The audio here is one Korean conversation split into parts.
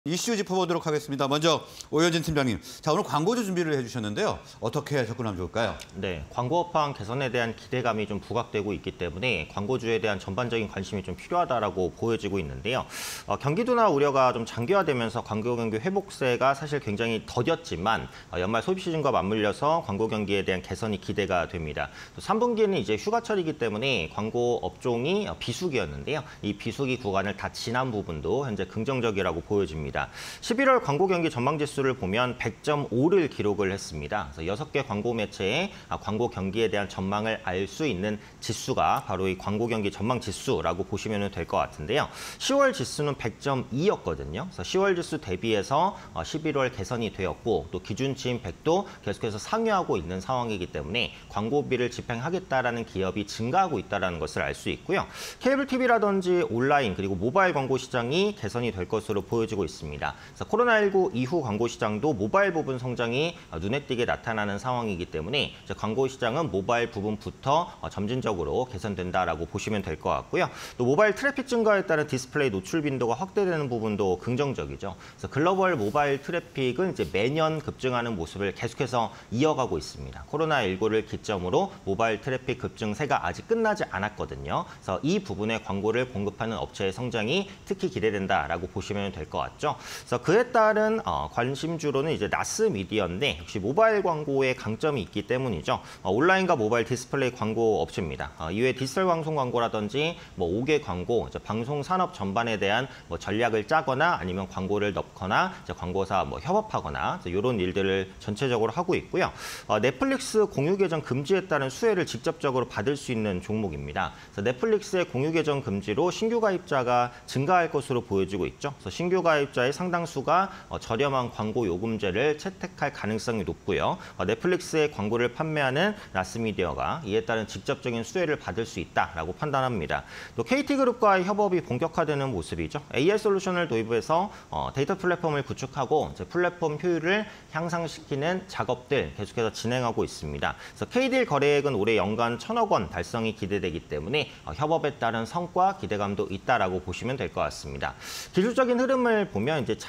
이슈 짚어보도록 하겠습니다. 먼저 오현진 팀장님, 자 오늘 광고주 준비를 해주셨는데요. 어떻게 접근하면 좋을까요? 네, 광고 업황 개선에 대한 기대감이 좀 부각되고 있기 때문에 광고주에 대한 전반적인 관심이 좀 필요하다라고 보여지고 있는데요. 경기도나 우려가 좀 장기화되면서 광고 경기 회복세가 사실 굉장히 더뎠지만 연말 소비 시즌과 맞물려서 광고 경기에 대한 개선이 기대가 됩니다. 또 3분기는 이제 휴가철이기 때문에 광고 업종이 비수기였는데요. 이 비수기 구간을 다 지난 부분도 현재 긍정적이라고 보여집니다. 11월 광고 경기 전망 지수를 보면 100.5를 기록을 했습니다. 그래서 6개 광고 매체의 광고 경기에 대한 전망을 알 수 있는 지수가 바로 이 광고 경기 전망 지수라고 보시면 될 것 같은데요. 10월 지수는 100.2였거든요. 그래서 10월 지수 대비해서 11월 개선이 되었고 또 기준치인 100도 계속해서 상회하고 있는 상황이기 때문에 광고비를 집행하겠다라는 기업이 증가하고 있다는 것을 알 수 있고요. 케이블 TV라든지 온라인 그리고 모바일 광고 시장이 개선이 될 것으로 보여지고 있습니다. 그래서 코로나19 이후 광고 시장도 모바일 부분 성장이 눈에 띄게 나타나는 상황이기 때문에 이제 광고 시장은 모바일 부분부터 점진적으로 개선된다라고 보시면 될 것 같고요. 또 모바일 트래픽 증가에 따른 디스플레이 노출 빈도가 확대되는 부분도 긍정적이죠. 그래서 글로벌 모바일 트래픽은 이제 매년 급증하는 모습을 계속해서 이어가고 있습니다. 코로나19를 기점으로 모바일 트래픽 급증세가 아직 끝나지 않았거든요. 그래서 이 부분에 광고를 공급하는 업체의 성장이 특히 기대된다라고 보시면 될 것 같죠. 그래서 그에 따른 관심주로는 이제 나스 미디어인데 역시 모바일 광고에 강점이 있기 때문이죠. 온라인과 모바일 디스플레이 광고 업체입니다. 이외에 디지털 방송 광고라든지 5개 광고, 이제 방송 산업 전반에 대한 전략을 짜거나 아니면 광고를 넣거나 이제 광고사 협업하거나 이런 일들을 전체적으로 하고 있고요. 넷플릭스 공유 계정 금지에 따른 수혜를 직접적으로 받을 수 있는 종목입니다. 그래서 넷플릭스의 공유 계정 금지로 신규 가입자가 증가할 것으로 보여지고 있죠. 그래서 신규 가입자의 상당수가 저렴한 광고 요금제를 채택할 가능성이 높고요. 넷플릭스의 광고를 판매하는 나스미디어가 이에 따른 직접적인 수혜를 받을 수 있다라고 판단합니다. 또 KT그룹과의 협업이 본격화되는 모습이죠. AI 솔루션을 도입해서 데이터 플랫폼을 구축하고 이제 플랫폼 효율을 향상시키는 작업들 계속해서 진행하고 있습니다. 그래서 KDL 거래액은 올해 연간 1,000억 원 달성이 기대되기 때문에 협업에 따른 성과 기대감도 있다라고 보시면 될 것 같습니다. 기술적인 흐름을 보면 이제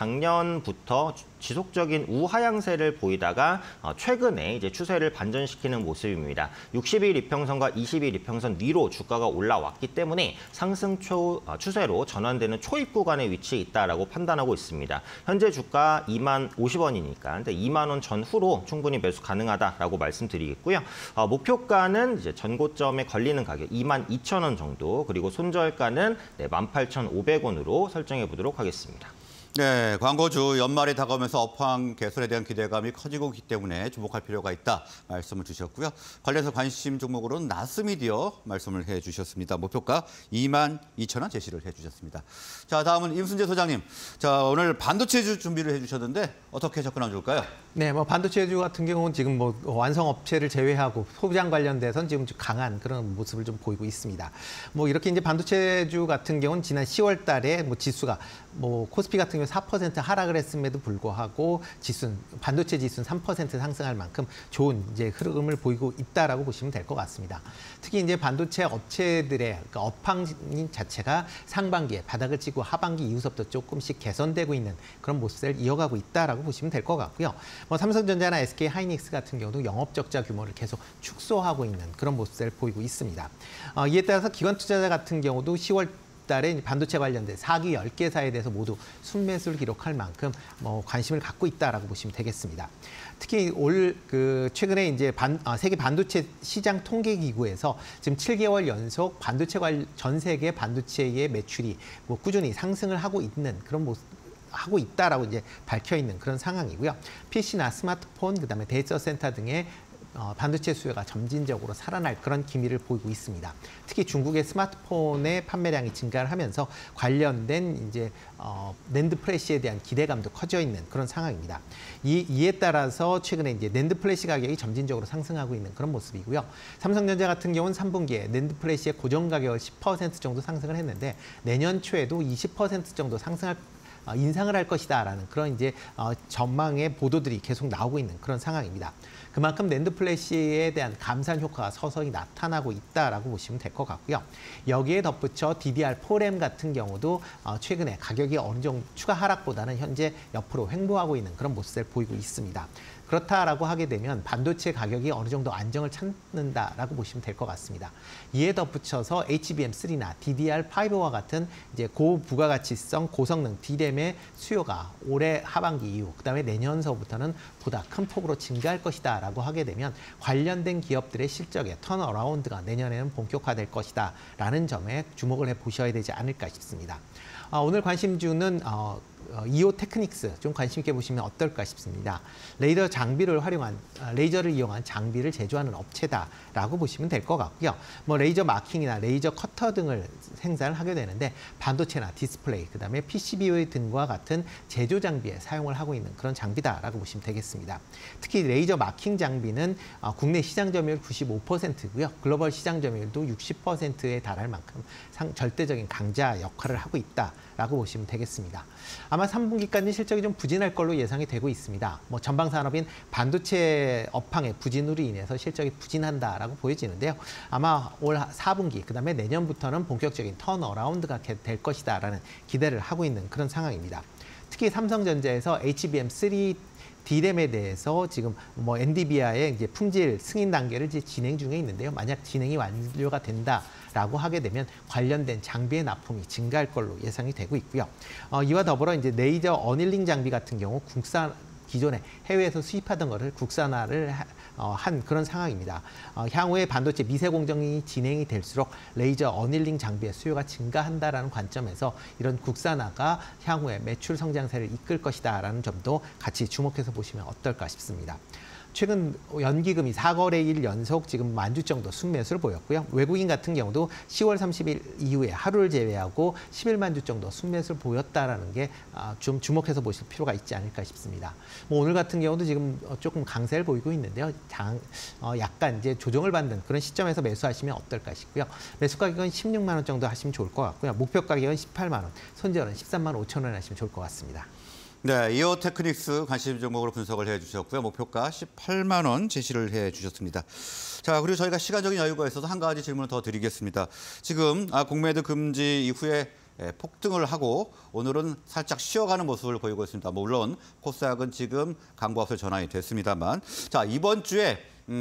작년부터 지속적인 우하향세를 보이다가 최근에 이제 추세를 반전시키는 모습입니다. 60일 이평선과 20일 이평선 위로 주가가 올라왔기 때문에 상승 추세로 전환되는 초입 구간에 위치해 있다라고 판단하고 있습니다. 현재 주가 2만 50원이니까 2만 원 전후로 충분히 매수 가능하다라고 말씀드리겠고요. 목표가는 이제 전고점에 걸리는 가격 2만 2천 원 정도, 그리고 손절가는 18,500원으로 설정해 보도록 하겠습니다. 네, 광고주 연말이 다가오면서 업황 개선에 대한 기대감이 커지고 있기 때문에 주목할 필요가 있다 말씀을 주셨고요. 관련해서 관심 종목으로는 나스미디어 말씀을 해주셨습니다. 목표가 22,000원 제시를 해주셨습니다. 자, 다음은 임순재 소장님. 자, 오늘 반도체주 준비를 해주셨는데 어떻게 접근하면 좋을까요? 네, 반도체주 같은 경우는 지금 완성 업체를 제외하고 소비장 관련돼서는 지금 강한 그런 모습을 좀 보이고 있습니다. 이렇게 이제 반도체주 같은 경우는 지난 10월 달에 지수가 코스피 같은 경우 4% 하락을 했음에도 불구하고 반도체 지수는 3% 상승할 만큼 좋은 이제 흐름을 보이고 있다라고 보시면 될 것 같습니다. 특히 이제 반도체 업체들의 업황 자체가 상반기에 바닥을 찍고 하반기 이후부터 조금씩 개선되고 있는 그런 모습을 이어가고 있다라고 보시면 될 것 같고요. 삼성전자나 SK 하이닉스 같은 경우도 영업 적자 규모를 계속 축소하고 있는 그런 모습을 보이고 있습니다. 이에 따라서 기관 투자자 같은 경우도 10월 달에 반도체 관련된 4기 10개사에 대해서 모두 순매수를 기록할 만큼 관심을 갖고 있다라고 보시면 되겠습니다. 특히 최근에 이제 세계 반도체 시장 통계 기구에서 지금 7개월 연속 전 세계 반도체의 매출이 꾸준히 상승을 하고 있는 그런 모습. 하고 있다라고 이제 밝혀 있는 그런 상황이고요. PC나 스마트폰, 그다음에 데이터 센터 등의 반도체 수요가 점진적으로 살아날 그런 기미를 보이고 있습니다. 특히 중국의 스마트폰의 판매량이 증가를 하면서 관련된 이제 낸드 플래시에 대한 기대감도 커져 있는 그런 상황입니다. 이에 따라서 최근에 이제 낸드 플래시 가격이 점진적으로 상승하고 있는 그런 모습이고요. 삼성전자 같은 경우는 3분기에 낸드 플래시의 고정 가격을 10% 정도 상승을 했는데 내년 초에도 20% 정도 인상을 할 것이다라는 그런 이제 전망의 보도들이 계속 나오고 있는 그런 상황입니다. 그만큼 낸드 플래시에 대한 감산 효과가 서서히 나타나고 있다라고 보시면 될 것 같고요. 여기에 덧붙여 DDR4램 같은 경우도 최근에 가격이 어느 정도 추가 하락보다는 현재 옆으로 횡보하고 있는 그런 모습을 보이고 있습니다. 그렇다라고 하게 되면 반도체 가격이 어느 정도 안정을 찾는다라고 보시면 될 것 같습니다. 이에 덧붙여서 HBM3나 DDR5와 같은 이제 고부가가치성 고성능 D램의 수요가 올해 하반기 이후 그다음에 내년서부터는 보다 큰 폭으로 증가할 것이다라고 하게 되면 관련된 기업들의 실적의 턴어라운드가 내년에는 본격화될 것이다라는 점에 주목을 해 보셔야 되지 않을까 싶습니다. 오늘 관심주는 이오 테크닉스 좀 관심 있게 보시면 어떨까 싶습니다. 레이저를 이용한 장비를 제조하는 업체다라고 보시면 될 것 같고요. 뭐 레이저 마킹이나 레이저 커터 등을 생산을 하게 되는데 반도체나 디스플레이, 그다음에 PCB 등과 같은 제조 장비에 사용을 하고 있는 그런 장비다라고 보시면 되겠습니다. 특히 레이저 마킹 장비는 국내 시장 점유율 95%고요. 글로벌 시장 점유율도 60%에 달할 만큼 절대적인 강자 역할을 하고 있다라고 보시면 되겠습니다. 아마 3분기까지 실적이 좀 부진할 걸로 예상이 되고 있습니다. 뭐 전방 산업인 반도체 업황의 부진으로 인해서 실적이 부진한다라고 보여지는데요. 아마 올 4분기 그다음에 내년부터는 본격적인 턴어라운드가 될 것이다라는 기대를 하고 있는 그런 상황입니다. 특히 삼성전자에서 HBM3 D램에 대해서 지금 뭐 엔비디아의 이제 품질 승인 단계를 이제 진행 중에 있는데요. 만약 진행이 완료가 된다라고 하게 되면 관련된 장비의 납품이 증가할 걸로 예상이 되고 있고요. 이와 더불어 이제 레이저 어닐링 장비 같은 경우 기존에 해외에서 수입하던 것을 국산화를 한 그런 상황입니다. 향후에 반도체 미세 공정이 진행이 될수록 레이저 어닐링 장비의 수요가 증가한다라는 관점에서 이런 국산화가 향후에 매출 성장세를 이끌 것이다라는 점도 같이 주목해서 보시면 어떨까 싶습니다. 최근 연기금이 4거래일 연속 지금 10,000주 정도 순매수를 보였고요. 외국인 같은 경우도 10월 30일 이후에 하루를 제외하고 11만 주 정도 순매수를 보였다라는 게 좀 주목해서 보실 필요가 있지 않을까 싶습니다. 뭐 오늘 같은 경우도 지금 조금 강세를 보이고 있는데요. 약간 이제 조정을 받는 그런 시점에서 매수하시면 어떨까 싶고요. 매수 가격은 16만 원 정도 하시면 좋을 것 같고요. 목표 가격은 18만 원, 손절은 13만 5천 원 하시면 좋을 것 같습니다. 네, 이오 테크닉스 관심 종목으로 분석을 해주셨고요. 목표가 18만 원 제시를 해주셨습니다. 자, 그리고 저희가 시간적인 여유가 있어서 한 가지 질문을 더 드리겠습니다. 지금 공매도 금지 이후에 폭등을 하고 오늘은 살짝 쉬어가는 모습을 보이고 있습니다. 물론 코스닥은 지금 강보합세 전환이 됐습니다만, 자, 이번 주에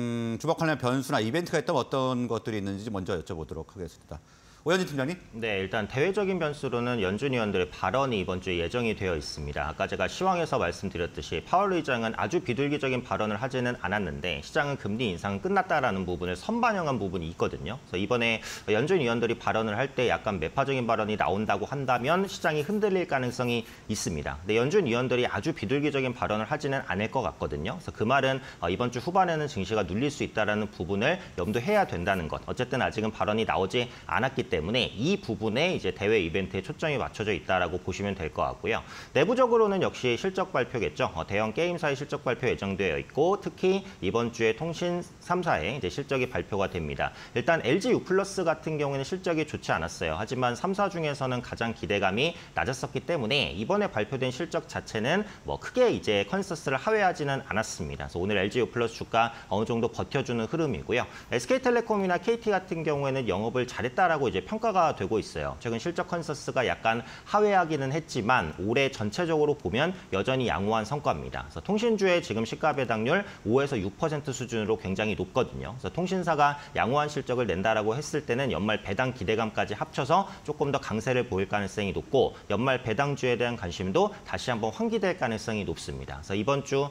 주목할 변수나 이벤트가 있다면 어떤 것들이 있는지 먼저 여쭤보도록 하겠습니다. 오현진 팀장님. 네, 일단 대외적인 변수로는 연준 의원들의 발언이 이번 주에 예정이 되어 있습니다. 아까 제가 시황에서 말씀드렸듯이 파월 의장은 아주 비둘기적인 발언을 하지는 않았는데 시장은 금리 인상은 끝났다라는 부분을 선반영한 부분이 있거든요. 그래서 이번에 연준 의원들이 발언을 할 때 약간 매파적인 발언이 나온다고 한다면 시장이 흔들릴 가능성이 있습니다. 근데 연준 의원들이 아주 비둘기적인 발언을 하지는 않을 것 같거든요. 그래서 그 말은 이번 주 후반에는 증시가 눌릴 수 있다는 부분을 염두해야 된다는 것. 어쨌든 아직은 발언이 나오지 않았기 때문에 이 부분에 이제 대외 이벤트에 초점이 맞춰져 있다라고 보시면 될 것 같고요. 내부적으로는 역시 실적 발표겠죠. 대형 게임사의 실적 발표 예정되어 있고 특히 이번 주에 통신 3사의 이제 실적이 발표가 됩니다. 일단 LG U+ 같은 경우에는 실적이 좋지 않았어요. 하지만 3사 중에서는 가장 기대감이 낮았었기 때문에 이번에 발표된 실적 자체는 뭐 크게 이제 컨센서스를 하회하지는 않았습니다. 그래서 오늘 LG U+ 주가 어느 정도 버텨주는 흐름이고요. SK텔레콤이나 KT 같은 경우에는 영업을 잘했다라고 이제 평가가 되고 있어요. 최근 실적 컨센서스가 약간 하회하기는 했지만 올해 전체적으로 보면 여전히 양호한 성과입니다. 그래서 통신주의 지금 시가 배당률 5에서 6% 수준으로 굉장히 높거든요. 그래서 통신사가 양호한 실적을 낸다라고 했을 때는 연말 배당 기대감까지 합쳐서 조금 더 강세를 보일 가능성이 높고 연말 배당주에 대한 관심도 다시 한번 환기될 가능성이 높습니다. 그래서 이번 주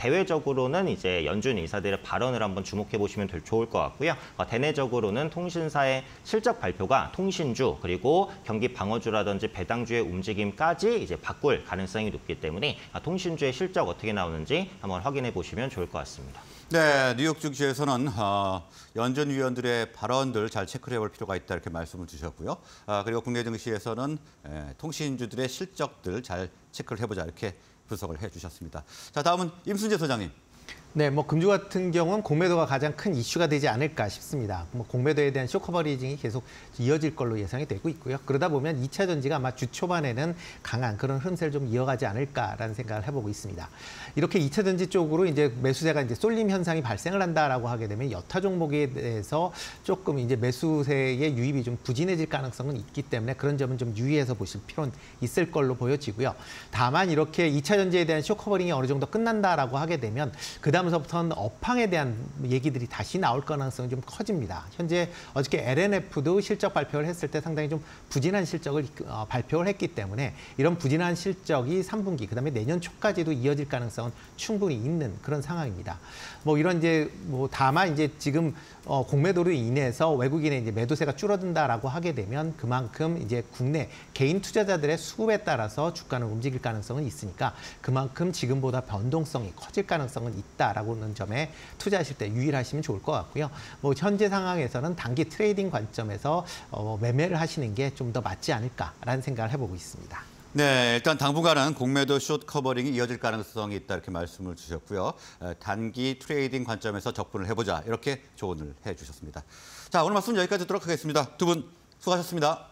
대외적으로는 이제 연준 이사들의 발언을 한번 주목해 보시면 좋을 것 같고요. 대내적으로는 통신사의 실적 발표가 통신주 그리고 경기 방어주라든지 배당주의 움직임까지 이제 바꿀 가능성이 높기 때문에 통신주의 실적 어떻게 나오는지 한번 확인해 보시면 좋을 것 같습니다. 네, 뉴욕 증시에서는 연준 위원들의 발언들 잘 체크를 해볼 필요가 있다 이렇게 말씀을 주셨고요. 그리고 국내 증시에서는 통신주들의 실적들 잘 체크를 해보자 이렇게 분석을 해주셨습니다. 자, 다음은 임순재 소장님. 네, 뭐 금주 같은 경우는 공매도가 가장 큰 이슈가 되지 않을까 싶습니다. 뭐 공매도에 대한 쇼커버리징이 계속 이어질 걸로 예상이 되고 있고요. 그러다 보면 2차 전지가 아마 주 초반에는 강한 그런 흐름세를 좀 이어가지 않을까라는 생각을 해보고 있습니다. 이렇게 2차 전지 쪽으로 이제 매수세가 이제 쏠림 현상이 발생을 한다라고 하게 되면 여타 종목에 대해서 조금 이제 매수세의 유입이 좀 부진해질 가능성은 있기 때문에 그런 점은 좀 유의해서 보실 필요는 있을 걸로 보여지고요. 다만 이렇게 2차 전지에 대한 쇼커버링이 어느 정도 끝난다라고 하게 되면 그다음서부터는 업황에 대한 얘기들이 다시 나올 가능성이 좀 커집니다. 현재 어저께 LNF도 실적 발표를 했을 때 상당히 좀 부진한 실적을 발표를 했기 때문에 이런 부진한 실적이 3분기 그다음에 내년 초까지도 이어질 가능성은 충분히 있는 그런 상황입니다. 뭐 이런 이제 뭐 다만 이제 지금 공매도로 인해서 외국인의 이제 매도세가 줄어든다라고 하게 되면 그만큼 이제 국내 개인 투자자들의 수급에 따라서 주가는 움직일 가능성은 있으니까 그만큼 지금보다 변동성이 커질 가능성은 있다라고는 점에 투자하실 때 유의하시면 좋을 것 같고요. 뭐 현재 상황에서는 단기 트레이딩 관점에서 매매를 하시는 게 좀 더 맞지 않을까라는 생각을 해보고 있습니다. 네, 일단 당분간은 공매도 숏 커버링이 이어질 가능성이 있다 이렇게 말씀을 주셨고요. 단기 트레이딩 관점에서 접근을 해보자 이렇게 조언을 해주셨습니다. 자, 오늘 말씀 여기까지 듣도록 하겠습니다. 두 분 수고하셨습니다.